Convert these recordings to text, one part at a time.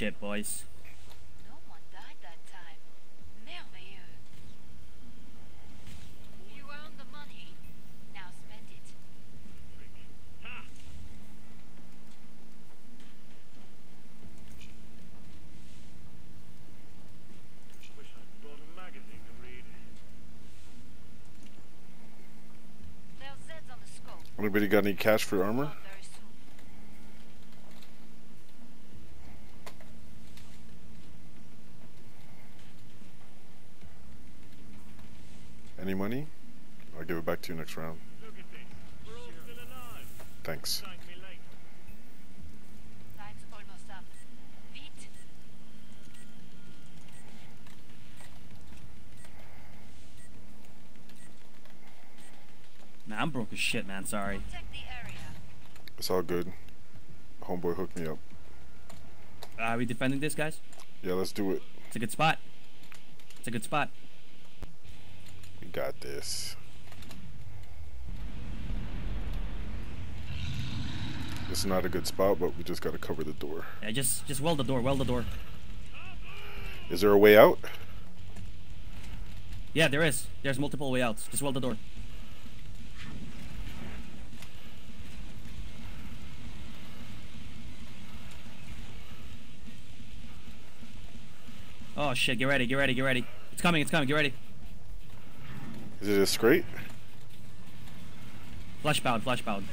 shit, boys. No one died that time. Merveilleux. You earned the money. Now spend it. Wish I'd brought a magazine to read. There's Zeds on the scope. Anybody got any cash for armor? Come very soon. Any money? I'll give it back to you next round. Look at this. We're all still alive. Thanks. Thank me later. Time's almost up. Vite. Nah, I'm broke as shit, man. Sorry. Protect the area. It's all good. Homeboy hooked me up. Are we defending this, guys? Yeah, let's do it. It's a good spot. It's a good spot. We got this. This is not a good spot, but we just gotta cover the door. Yeah, just weld the door. Weld the door. Is there a way out? Yeah, there is. There's multiple way outs. Just weld the door. Oh shit! Get ready! Get ready! Get ready! It's coming! It's coming! Get ready! Is it a straight? Fleshbound! Fleshbound!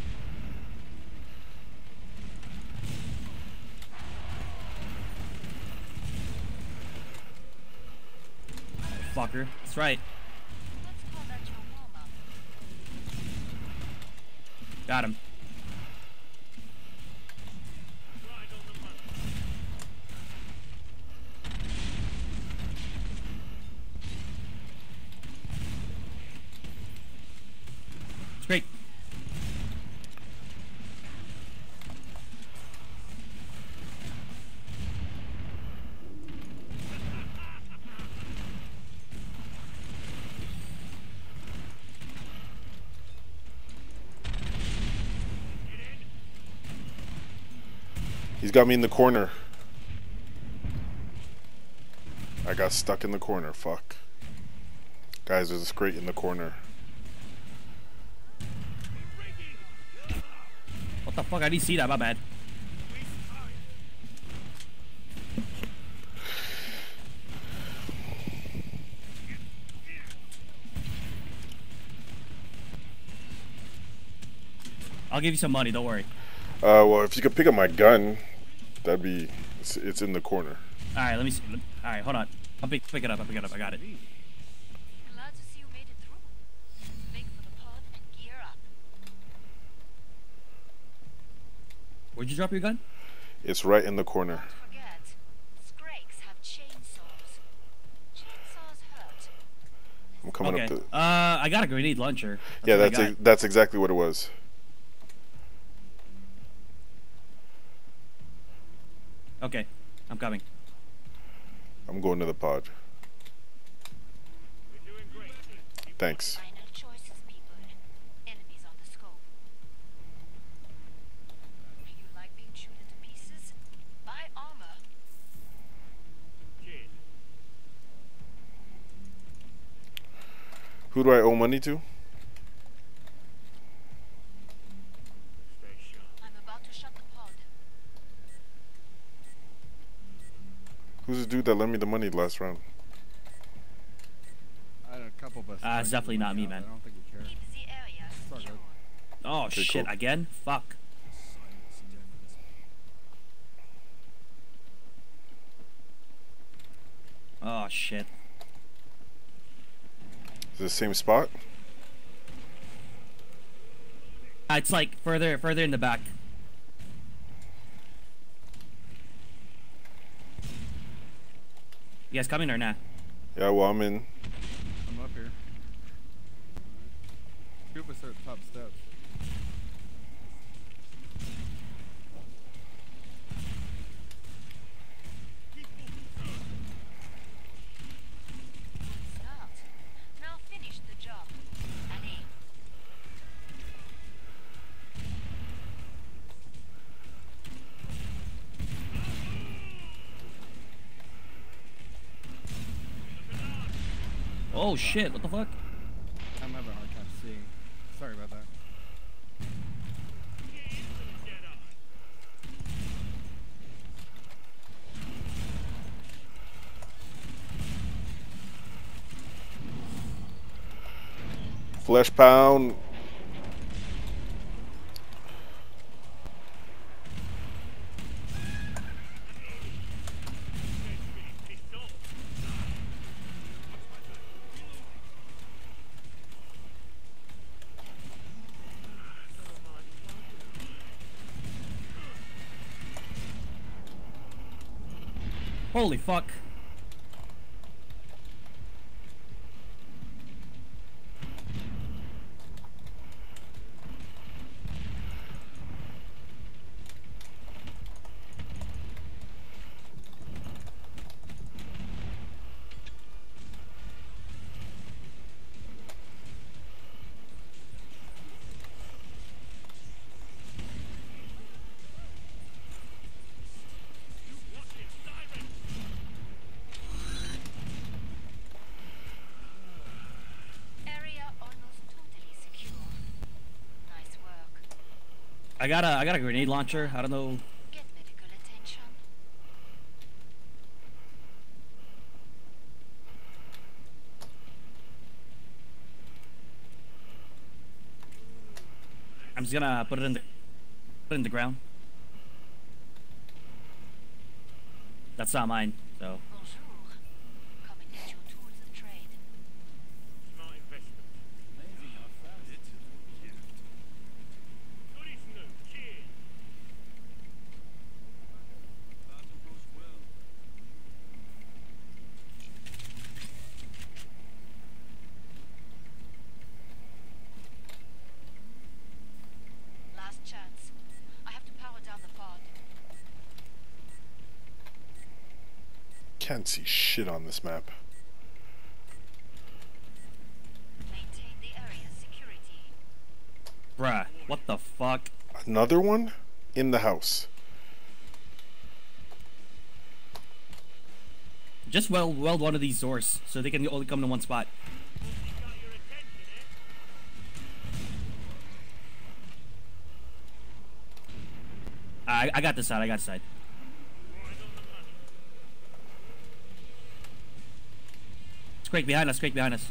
Fucker! That's right. Let's call that your warm-up. Got him. Right on the money. Straight. He's got me in the corner. I got stuck in the corner. Fuck. Guys, there's a crate in the corner. What the fuck? I didn't see that. My bad. I'll give you some money. Don't worry. Well, if you could pick up my gun, that'd be. It's in the corner. All right. Let me see. All right. Hold on. I'll pick it up. I'll pick it up. I got it. Glad to see you made it through. Make for the pod and gear up. Where'd you drop your gun? It's right in the corner. Don't forget, Scrakes have chainsaws. Chainsaws hurt. I'm coming Okay. up to. I got a grenade launcher. Yeah, what I got. that's exactly what it was. Okay. I'm coming. I'm going to the pod. We're doing great. Thanks. Final choices, people. Enemies on the scope. You like being chewed into pieces? Buy armor. Cheers. Who do I owe money to? Stay sharp. I'm about to shut the pod. Who's the dude that lent me the money last round? I had a couple of us. It's definitely not me, man. I don't think we care. Keep the area all secure. good. Oh Okay, shit! cool. Again? Fuck. Oh shit. Is it the same spot? It's like further in the back. You guys coming or not? Yeah, well, I'm in. I'm up here. Two of us are at the top steps. Start. Now finish the job. Allez. Oh shit! What the fuck? I'm having a hard time seeing. Sorry about that. Flesh pound. Holy fuck! Area almost totally secure. Nice work. I got a grenade launcher. I don't know. Get medical attention. I'm just gonna put it in the ground. That's not mine. So Bonjour. Come and get your tools of trade. Smart investment. Goodies new. Cheers. Last chance. I have to power down the pod. Can't see shit on this map. Maintain the area's security. bruh, what the fuck? Another one in the house. Just weld one of these doors so they can only come to one spot. You got your attention, eh? I got this side. I got this side. Right on the money. Scrake behind us. Scrake behind us.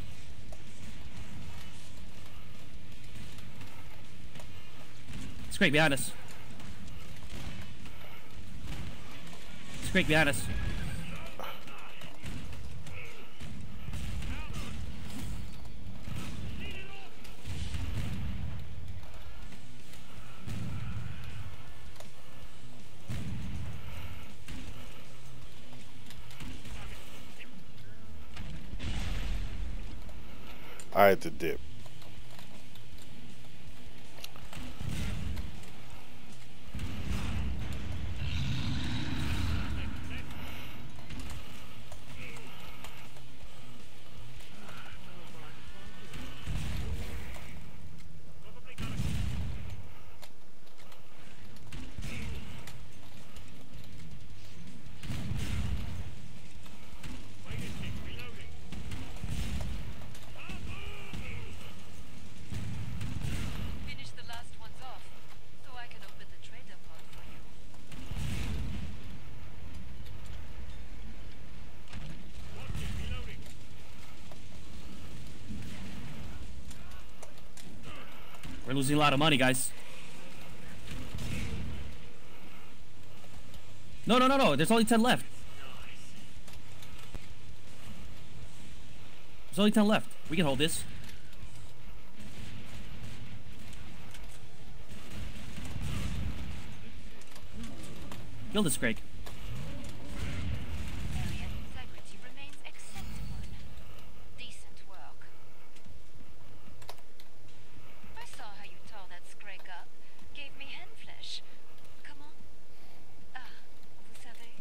Scrake behind us. Scrake behind us. I had to dip. Probably got a wait a tick, reloading. Finish the last ones off, so I can open the trader pod for you. Watch it, reloading. We're losing a lot of money, guys. No. There's only 10 left. There's only 10 left. We can hold this. Kill this, Craig. Area integrity remains acceptable. Decent work. I saw how you tore that Scrake up. Gave me hand flesh. Comment? Ah, vous savez?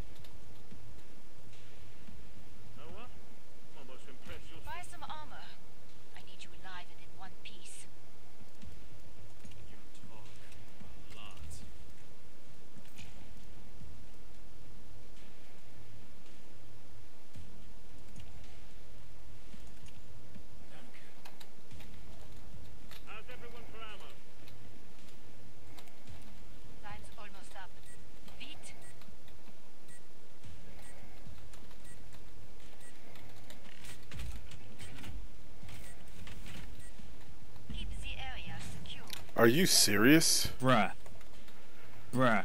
Know what? Almost impressed you'll Buy some armor. Are you serious? Bruh. Bruh.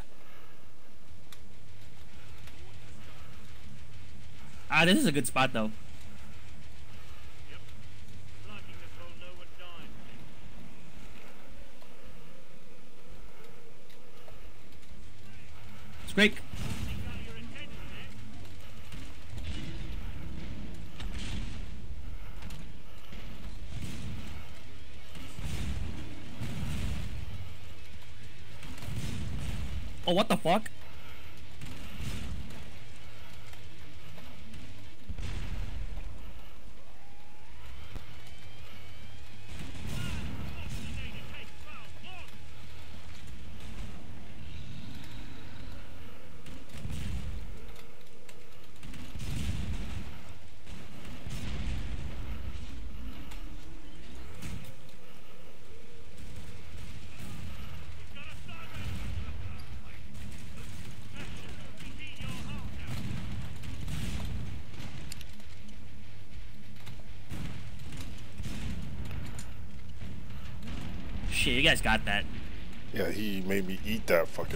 Ah, this is a good spot though. Yep. Liking this whole no one dying. It's great. Got your attention, eh? Oh, what the fuck? Shit, you guys got that. Yeah, he made me eat that fucking.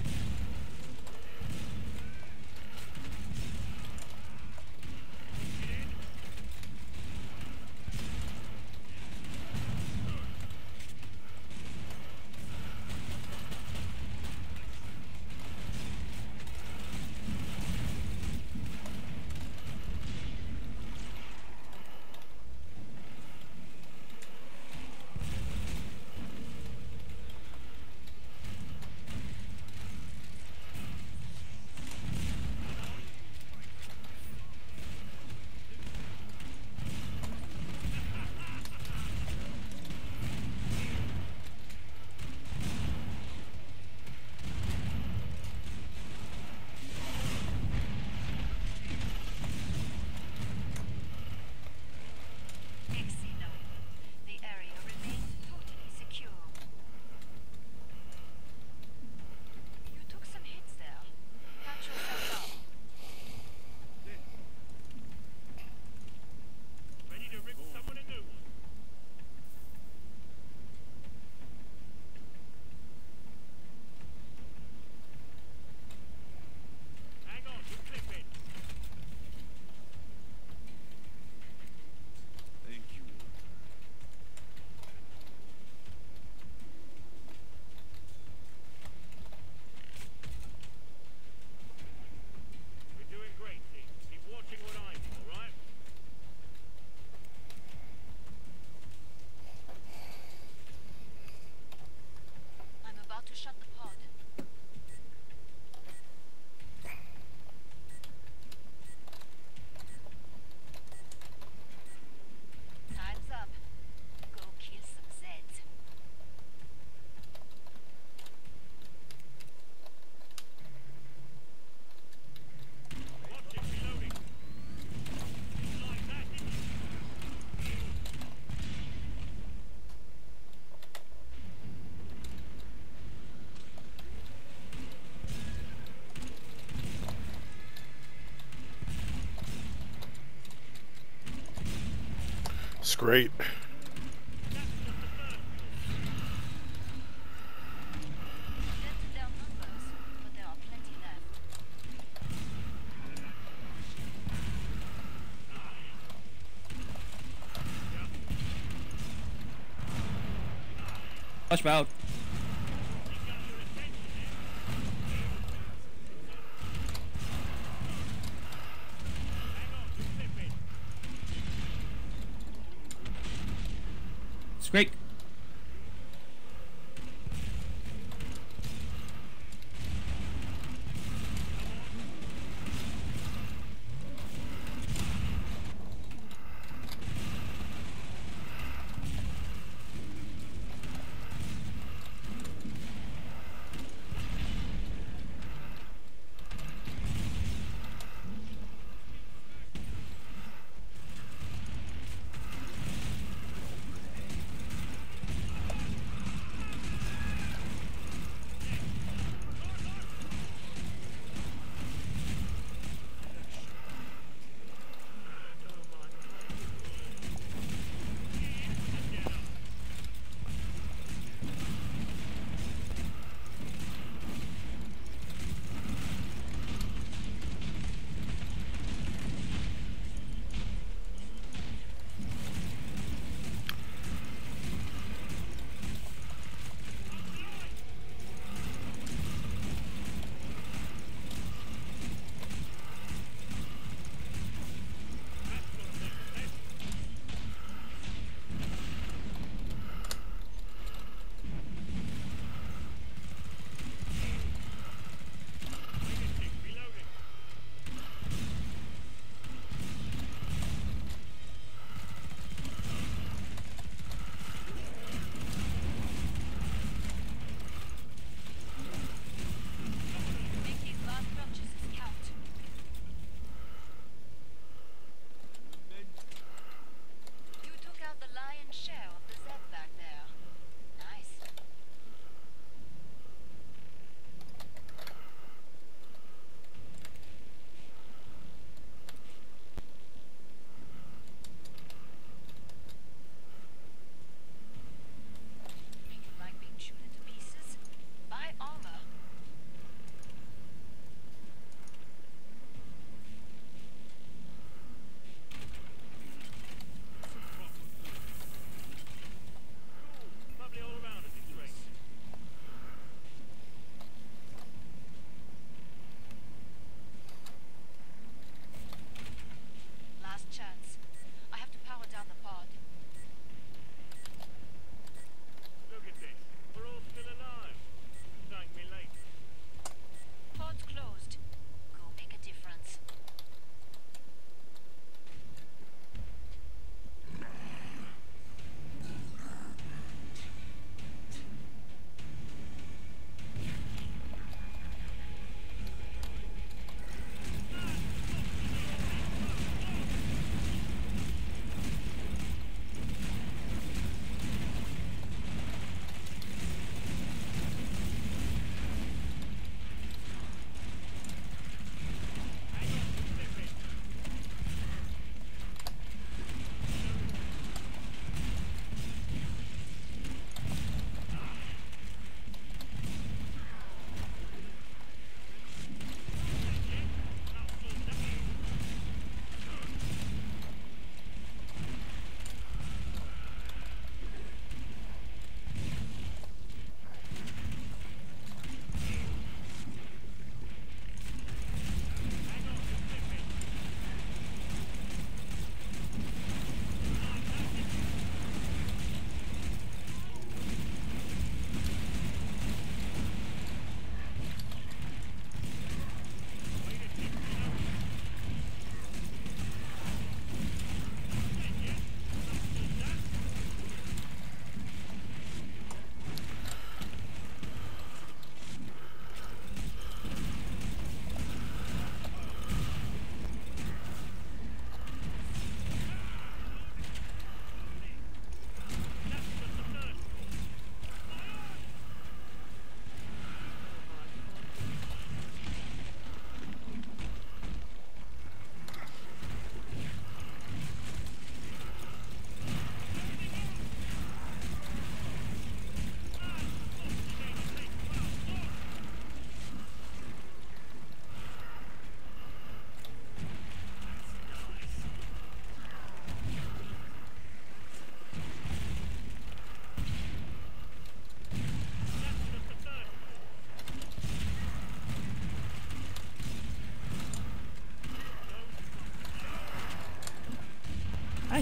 Excellent. The area remains totally secure. You took some hits there. Patch yourself up. Ready to rip someone a new one. Hang on, you're clipping. Thank you. You're doing great, team. Keep watching what I do, all right? I'm about to shut the pod. Time's up. Go kill some Zeds. Watch it, reloading. Didn't like that, did you? It's great. Dented their numbers, but there are plenty left. Watch me out. It's great.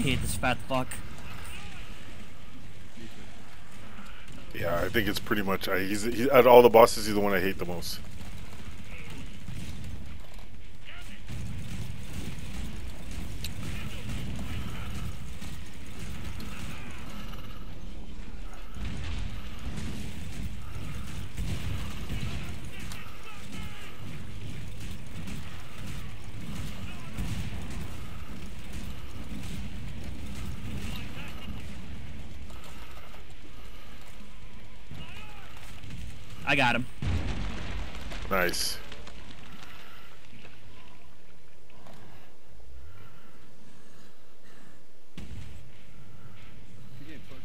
hate this fat fuck. Yeah, I think it's pretty much. He's out of all the bosses, he's the one I hate the most. I got him. Nice. You're getting close.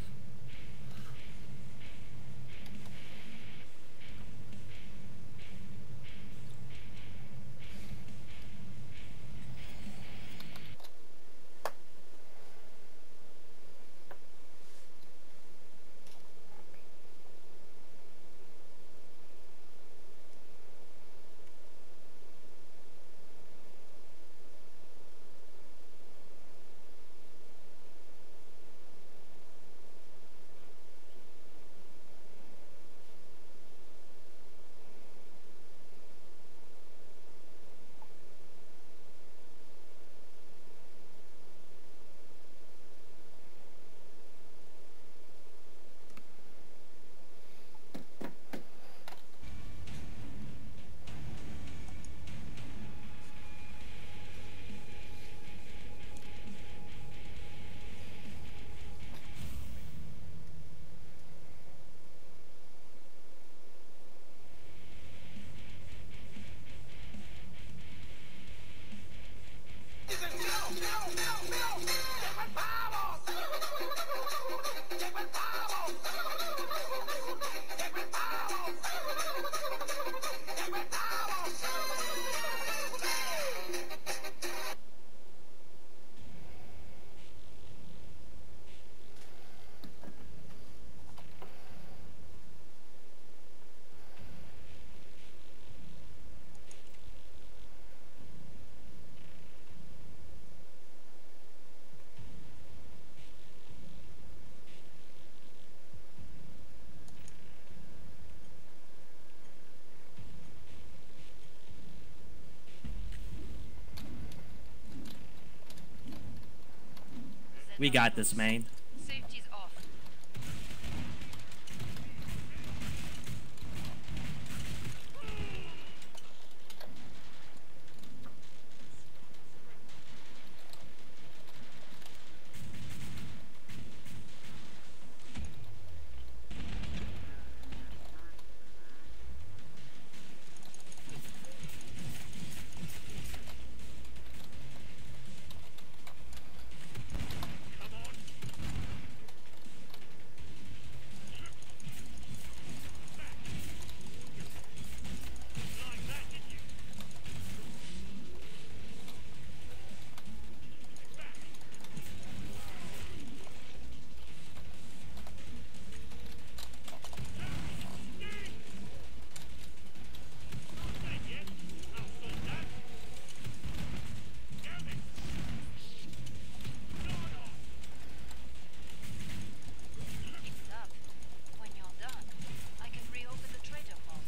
We got this, man. Safety's off. It's up. When you're done, I can reopen the trader hall.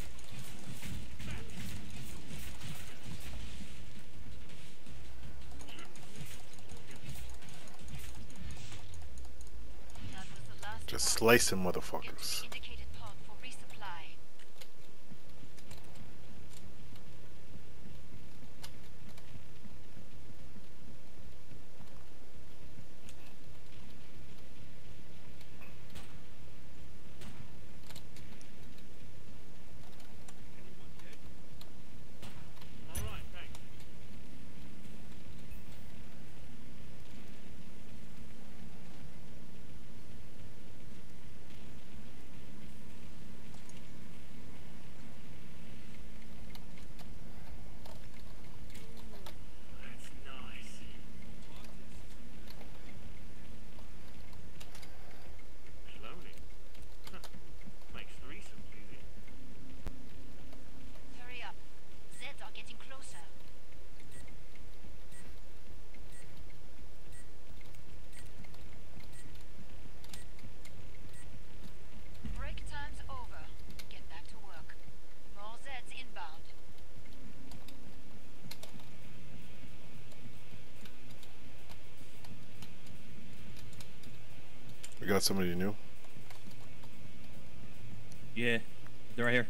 That was the last Just pod. slice him, Into motherfuckers. the indicated pod for resupply. All right, thanks. got somebody new? Yeah, they're right here.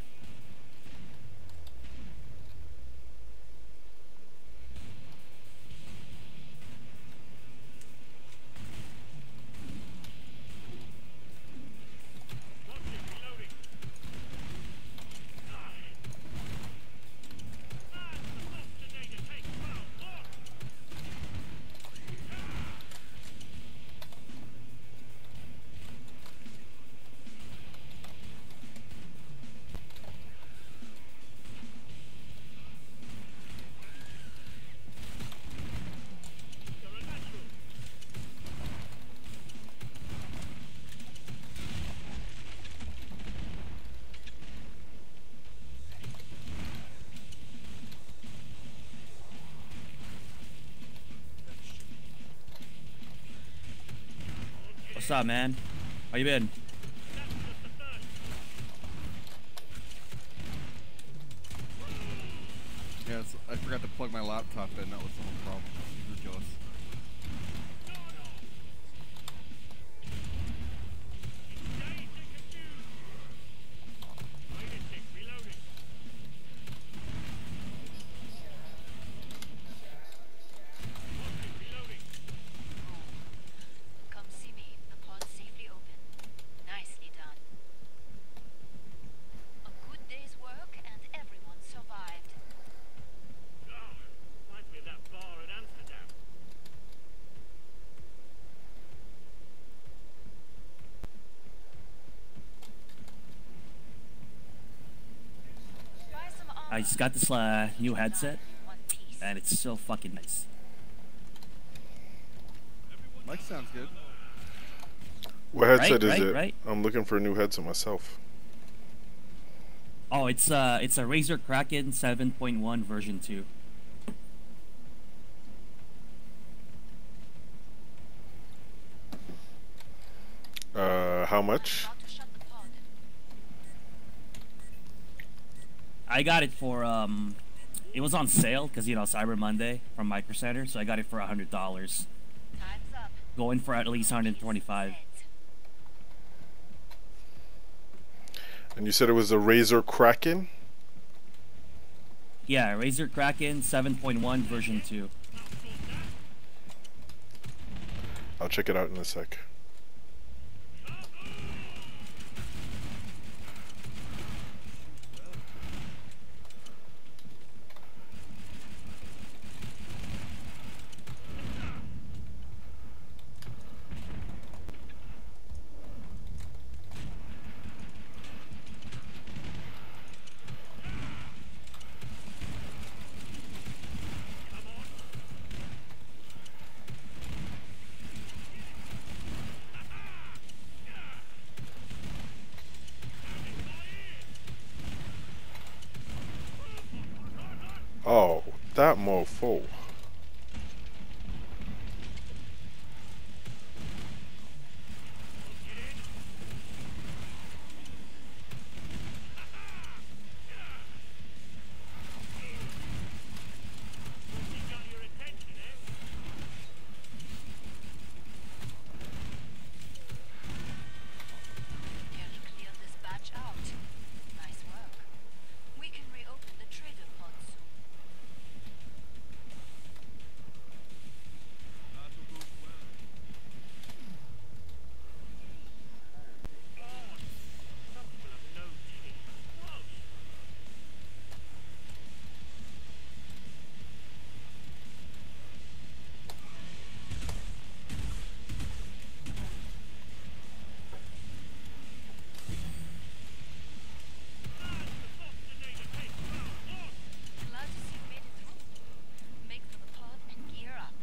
What's up, man? How you been? Yes, I forgot to plug my laptop in. That was the whole problem. Ridiculous. Come see me. The pod's safely open. Nicely done. A good day's work and everyone survived. Reminds me of that bar in Amsterdam. Buy some armor. I just got this new headset, One piece. and it's so fucking nice. Mic sounds good. What headset is right, it? right. I'm looking for a new headset myself. Oh, it's a Razer Kraken 7.1 version 2. How much? About to shut the pod. I got it for it was on sale because Cyber Monday from Micro Center, so I got it for $100. Time's up. Going for at least 125. And you said it was a Razer Kraken? Yeah, Razer Kraken 7.1 version 2. I'll check it out in a sec. Oh, that mofo. You've cleared this batch out. Nice work. We can reopen the trader pod soon. Some people have no teeth. Gross. Glad to see you made it through. Make for the pod and gear up.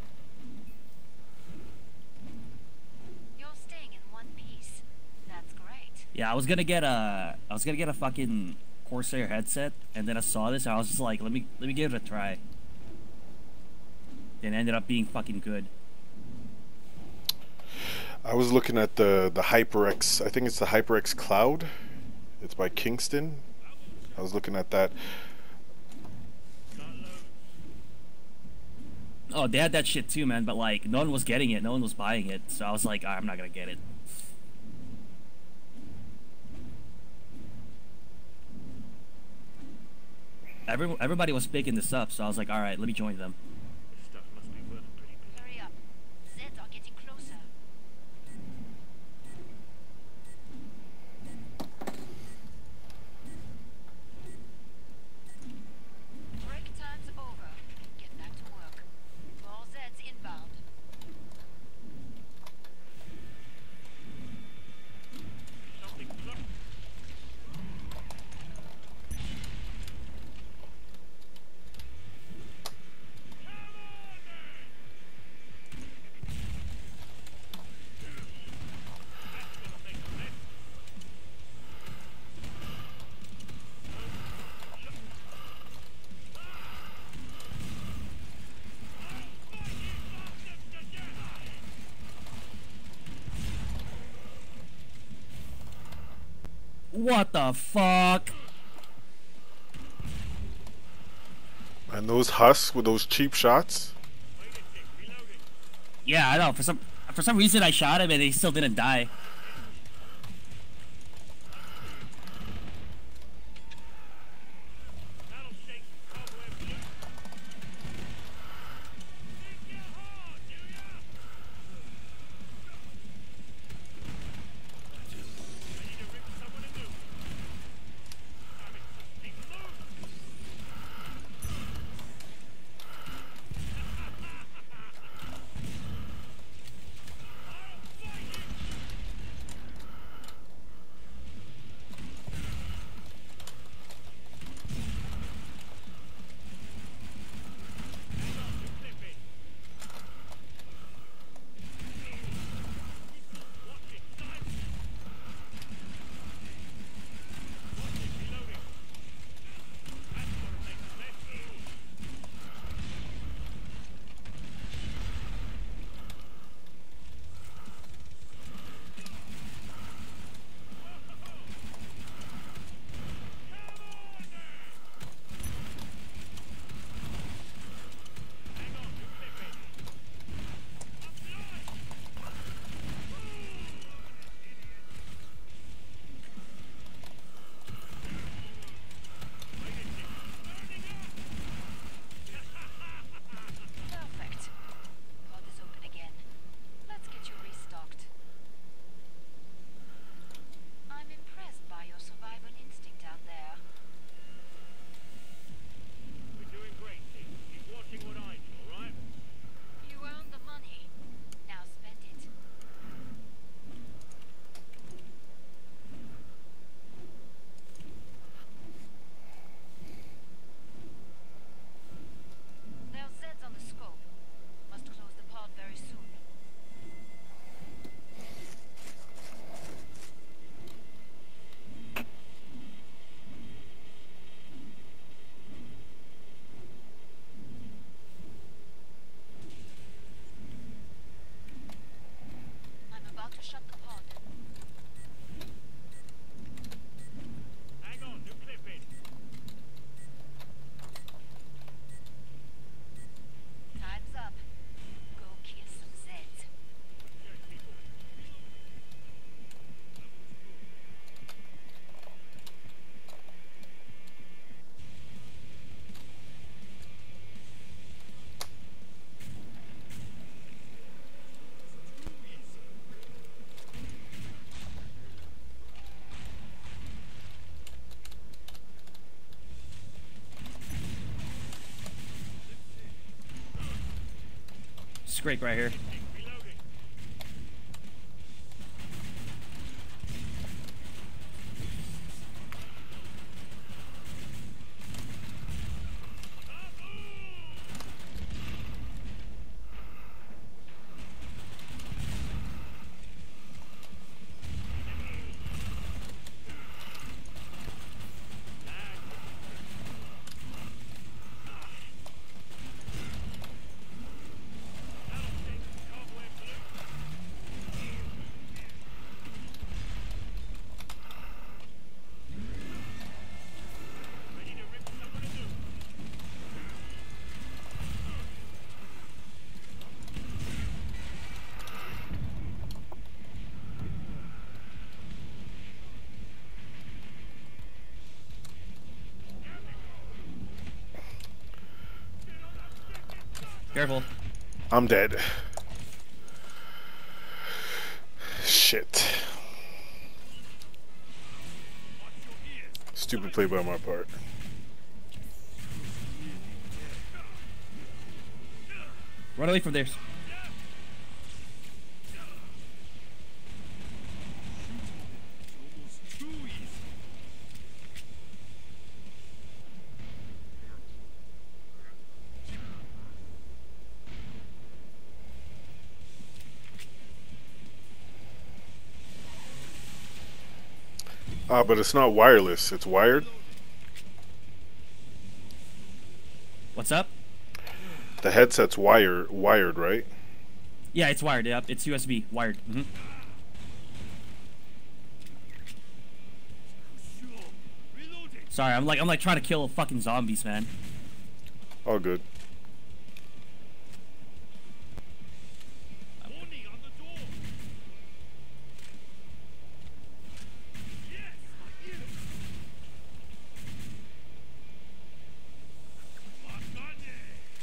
You're staying in one piece. That's great. Yeah, I was gonna get a fucking Corsair headset, and then I saw this, and I was just like, let me give it a try. And it ended up being fucking good. I was looking at the HyperX. I think it's the HyperX Cloud. It's by Kingston. I was looking at that. Oh, they had that shit too, man. But like, no one was getting it. No one was buying it. So I was like, I'm not gonna get it. everybody was picking this up, so I was like, all right, let me join them. This stuff must be worth a pretty penny. Hurry up. Zeds are getting closer. Break time's over. Get back to work. More Zeds inbound. Something close. What the fuck? And those husks with those cheap shots. Yeah, I know. For some reason, I shot him and he still didn't die. That'll shake the cobwebs loose. Think you're hard, do ya? Ready to rip someone a new one. Damn it, this thing moves. Perfect. Pod is open again. Let's get you restocked. I'm impressed by your survival instinct out there. We're doing great, team. Keep watching what I do, all right? You earn the money. Now spend it. There's Zeds on the scope. Must close the pod very soon. I'm about to shut the pod. Hang on, new clip in. Time's up. Go kill some Zeds. Check, people. Scrape right here. Reloading. That'll shake the Careful. I'm dead. Shit. Stupid play by my part. Run away from there. Almost too easy. Ah, but it's not wireless. It's wired. What's up? The headset's wired, right? Yeah, it's wired. Yep, it's USB wired. Sure. Reloading. Sorry, I'm like trying to kill fucking zombies, man. All good. Warning on the door. Yes, I hear it. Bastane.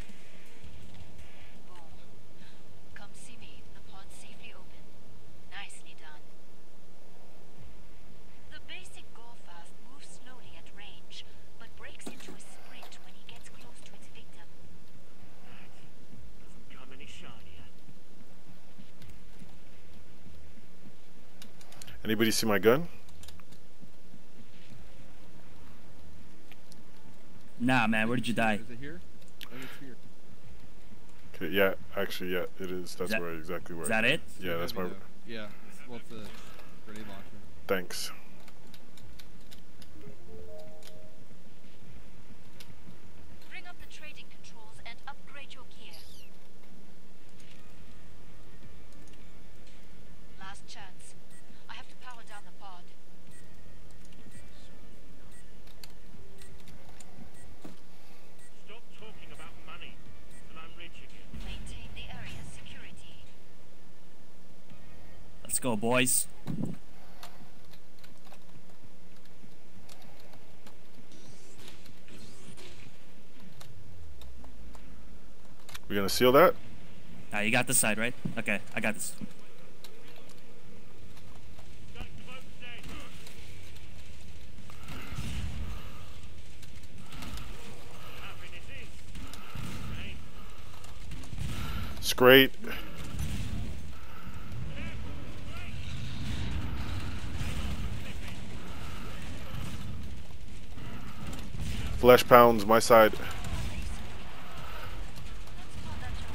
Boom. Come see me. The pod's safely open. Nicely done. The basic Gorfast moves slowly at range, but breaks into a sprint when he gets close to its victim. Doesn't come any shinier. Anybody see my gun? Nah, man, where did you die? Is it here? I think it's here. Okay, yeah, actually, yeah, it is. That's that- where exactly where. Is that it? Yeah, that's my. Maybe though. Yeah. Well, it's a grenade launcher. Thanks. Bring up the trading controls and upgrade your gear. Last chance. I have to power down the pod. Stop talking about money, and I'm rich again. Maintain the area's security. Let's go, boys. We gonna seal that? You got this side, right? Okay, I got this. Got close in. Happiness is. Hey, It's great. Flesh pounds, my side. Let's call that your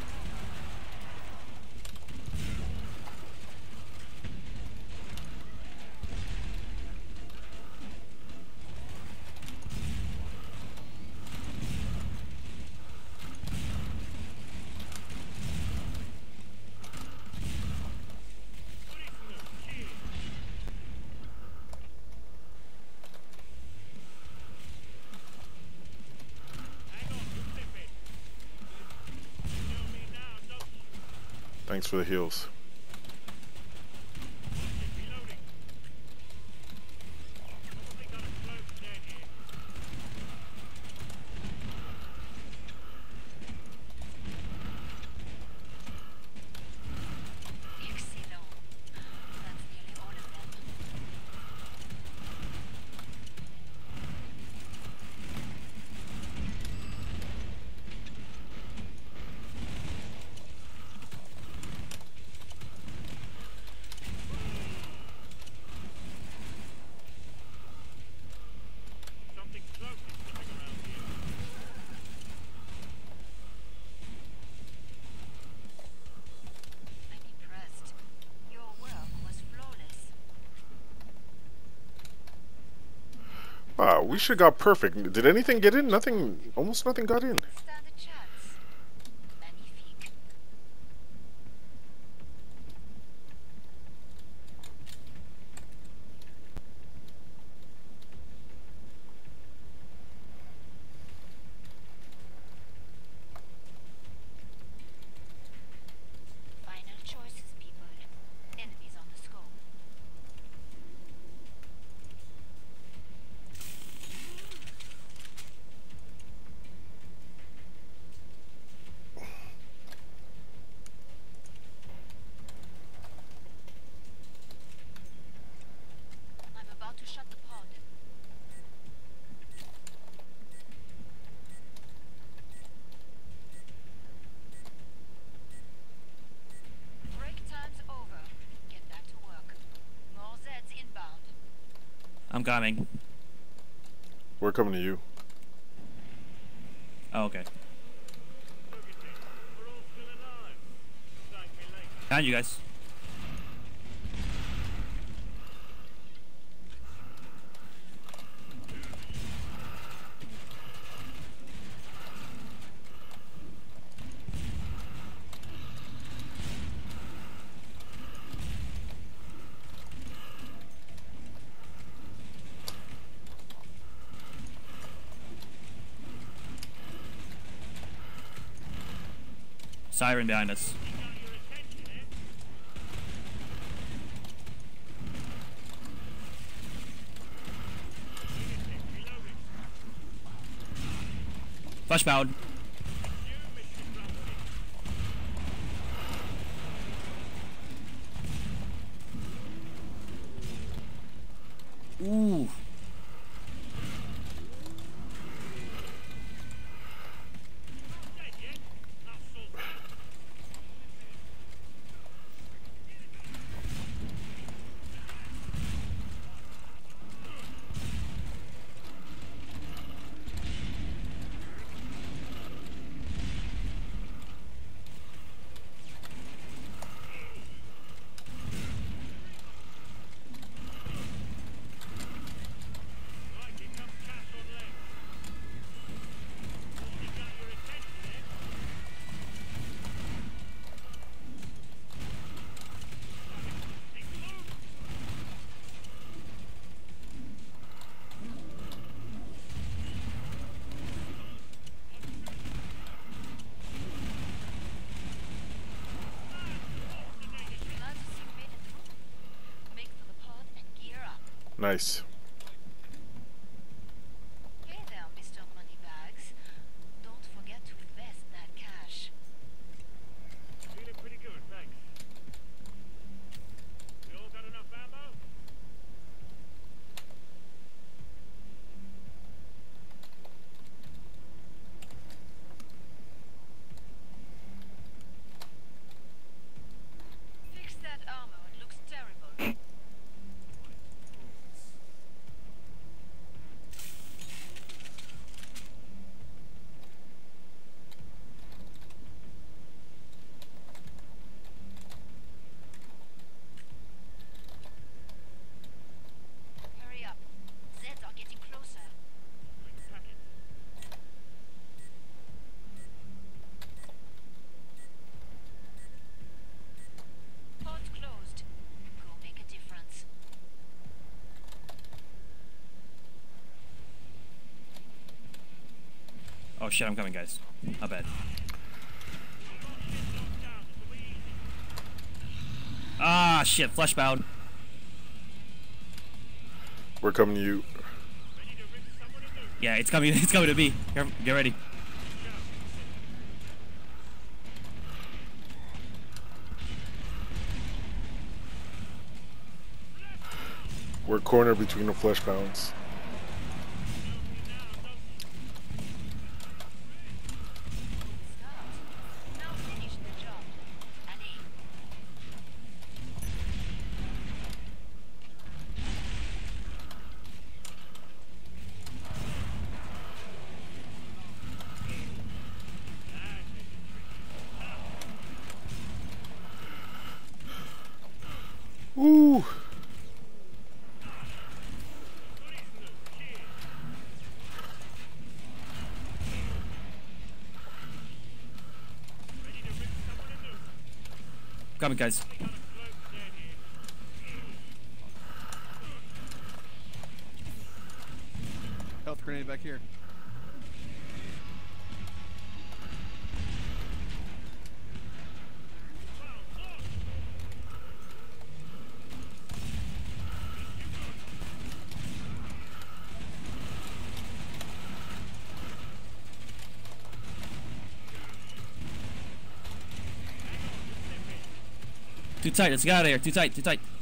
Thanks for the heals. reloading. Probably got a close dead here. Excellent. That's nearly all of them. Something close is coming around here. I'm impressed. Your work was flawless. Wow, we should got perfect. Did anything get in? Nothing. Almost nothing got in. Stand a chance. Magnifique. Final choices, people. Enemies on the scope. I'm coming. We're coming to you. Oh, okay. Look at this. We're all still alive. Thank me later. Behind you guys. Siren behind us. Got your attention, eh? Reloading. Fleshbound. You, Mr. Grumpy. Ooh. Dead yet? Not so bad. Right, here comes Cass on left. We got your attention, eh? Hey, move! Glad to see you made it through. Make for the pod and gear up. Nice. Hey there, Mr. Moneybags. Don't forget to invest that cash. Feeling pretty good, thanks. We all got enough ammo? Fix that armor. It looks terrible. Hurry up. Zeds are getting closer. Pack it. Pod's closed. Go make a difference. Oh shit, I'm coming, guys. My bad. Ah, shit, fleshbound. We're coming to you. Ready to rip someone a new one? Yeah, it's coming. It's coming to me. Get ready. We're cornered between the flesh pounds. Now finish the job. Allez. Ooh. Ready to rip someone a new one? Coming, guys. Got a bloke dead here. Health grenade back here. Too tight. Let's get out of here. Too tight. Too tight.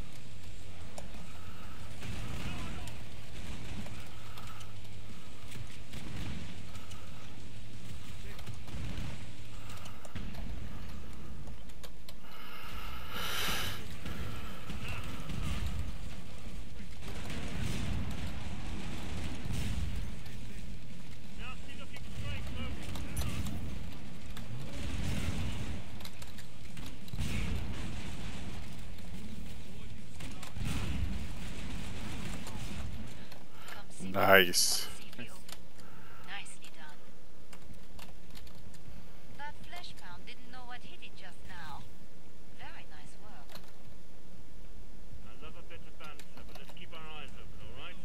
Nice. CPU. Nicely done. That flesh pound didn't know what hit it just now. Very nice work. I love a bit of banter, but let's keep our eyes open, all right?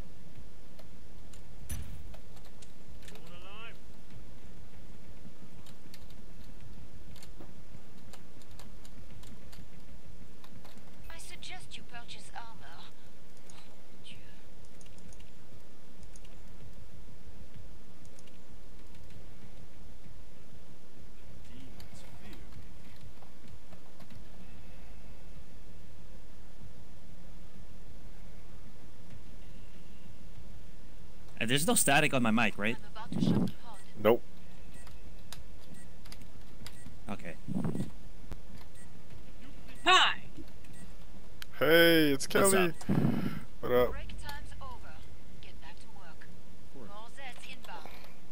Everyone alive? I suggest you purchase armor. Dieu. And there's no static on my mic, right? I'm about to shut the pod. Nope. Okay. Hi. Hey, it's What's Kelly. What up? Break time's over. Get back to work. More Zeds inbound.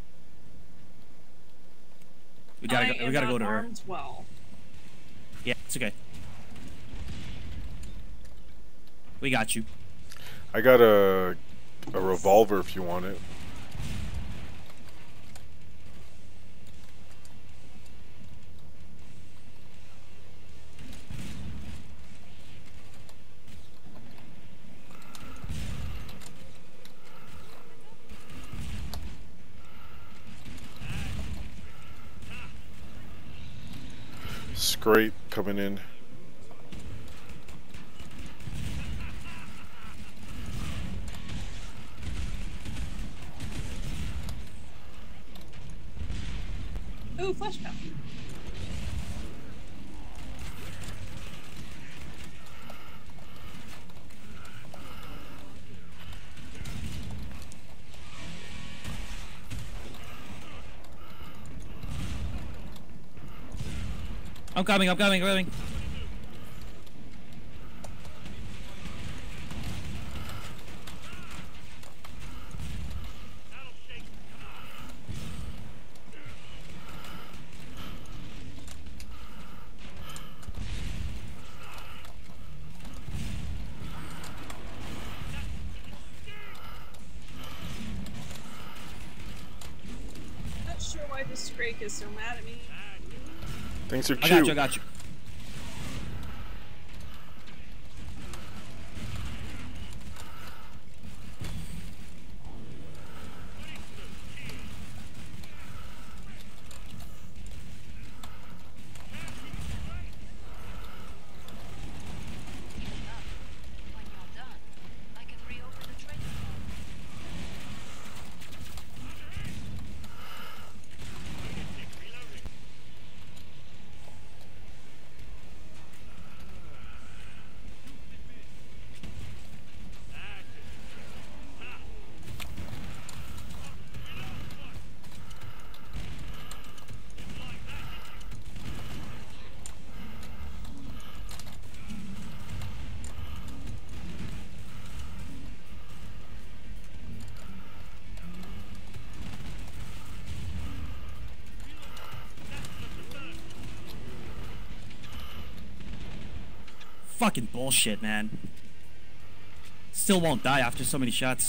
We gotta I go. am We gotta not go to her. armed well. Yeah, it's okay. We got you. I got a revolver if you want it. Scrape coming in. Ooh, flesh pound. I'm coming. I'm coming. I'm coming. Not sure why this Scrake is so mad at me. Things are I cute. got you. I got you. When you're done, I can reopen the trading hall. Fucking bullshit, man. Still won't die after so many shots.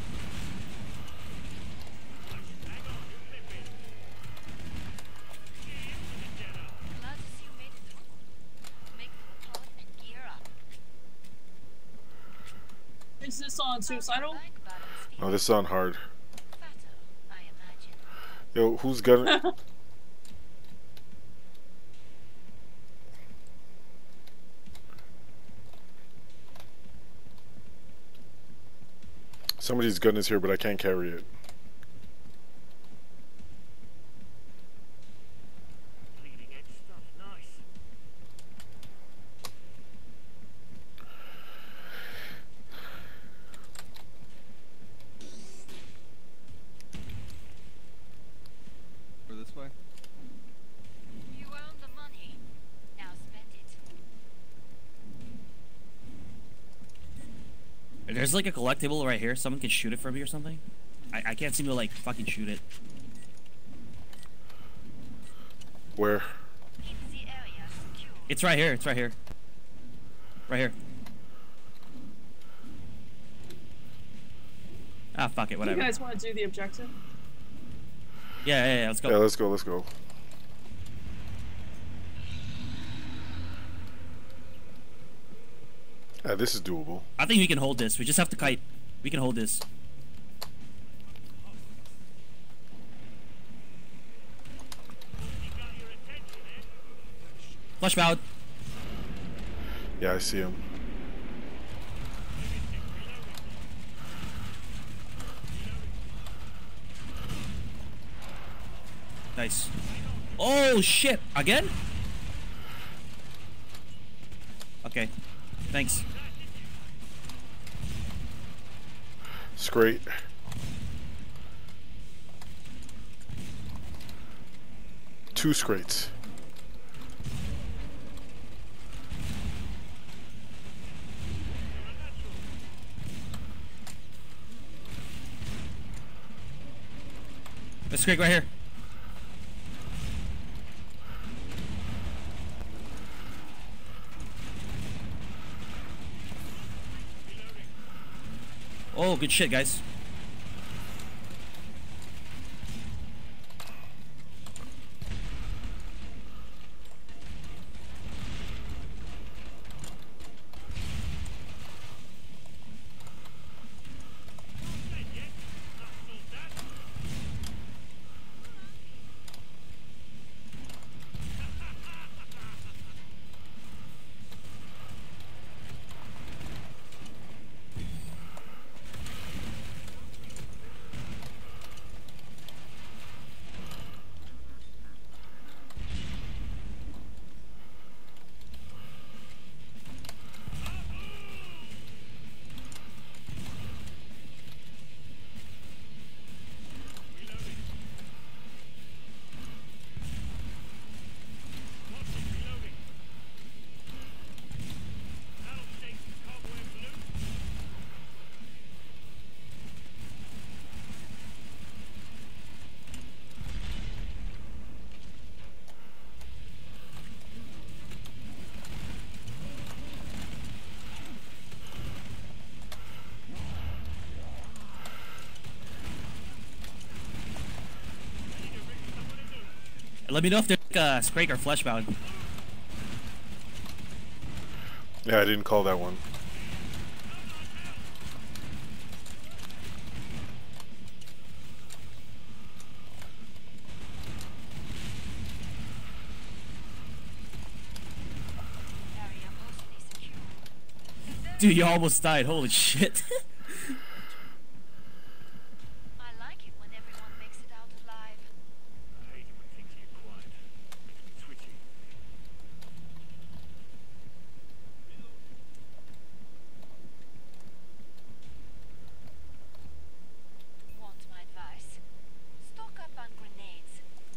Glad to see you made it through. Make the pod and gear up. Is this on suicidal? Bank balance Oh, this is on hard. fatter, I imagine. Yo, who's gonna? Somebody's gun is here, but I can't carry it. Bleeding edge stuff. Nice. Or this way? You earned the money. Now spend it. There's like a collectible right here. Someone can shoot it from me or something. I can't seem to like fucking shoot it. Where? Keep the area secure. It's right here. It's right here. Right here. Ah, fuck it, You whatever. guys want to do the objective? Yeah, let's go. Yeah, let's go, let's go. Yeah, this is doable. I think we can hold this. We just have to kite. We can hold this. Flush bout. Yeah, I see him. Nice. Oh shit! Again? Okay. Thanks. It's great. Two scrates. Let's scrape right here. Oh, good shit, guys. Let me know if there's like a Scrake or Fleshbound. Yeah, I didn't call that one. Area mostly secure. Dude, you almost died. Holy shit. I like it when everyone makes it out alive. I hate it when things get quiet. Makes me twitchy. Want my advice? Stock up on grenades.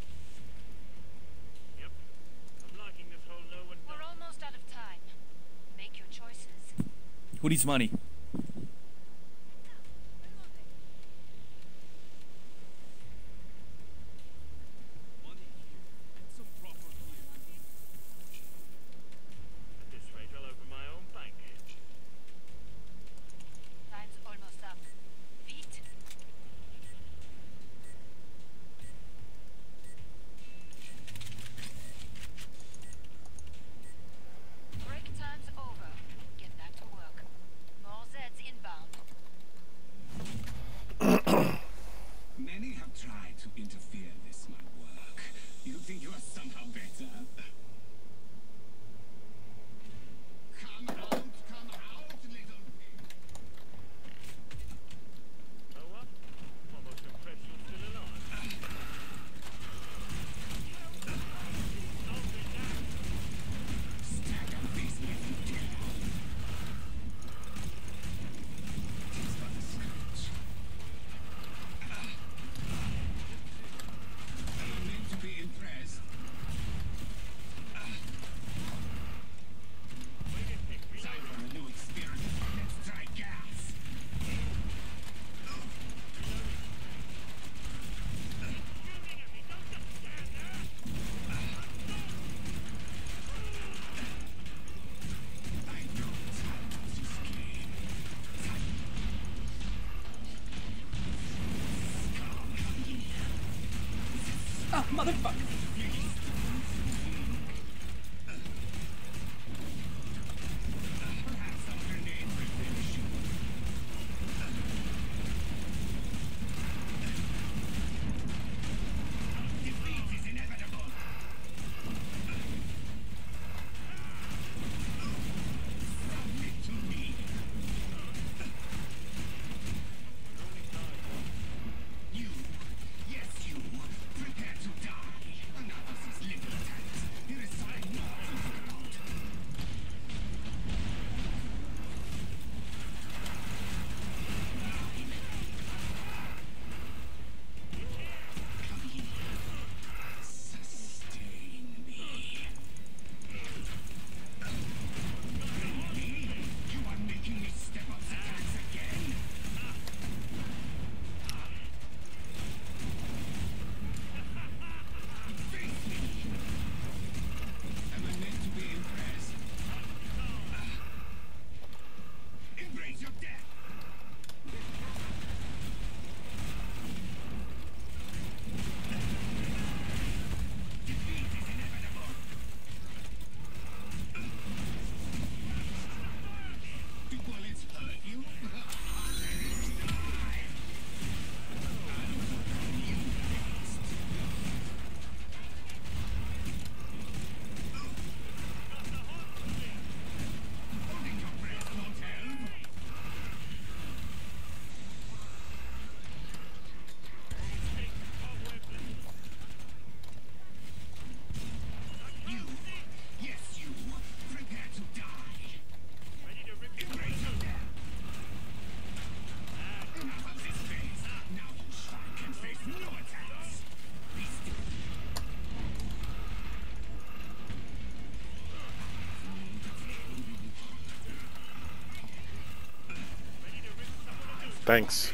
Yep. I'm liking this whole no one We're almost out of time. Make your choices. Who needs money? At this rate, I'll open my own bank. Time's almost up. Beat. Break time's over. Get back to work. More Motherfucker. Thanks.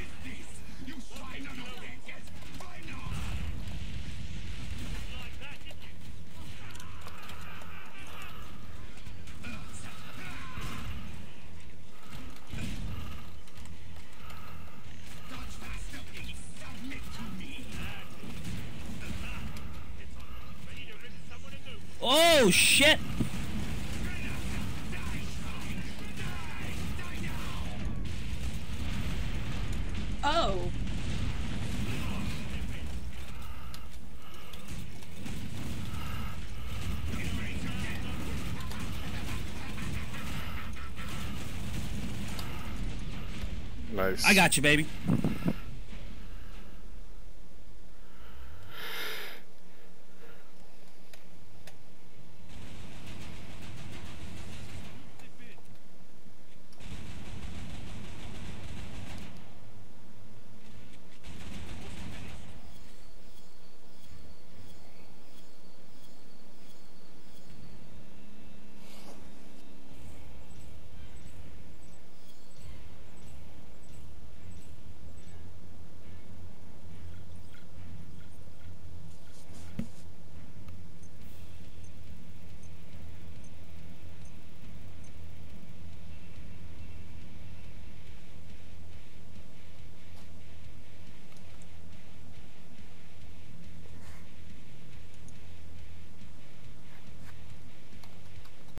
Oh shit! Oh. Nice. I got you, baby.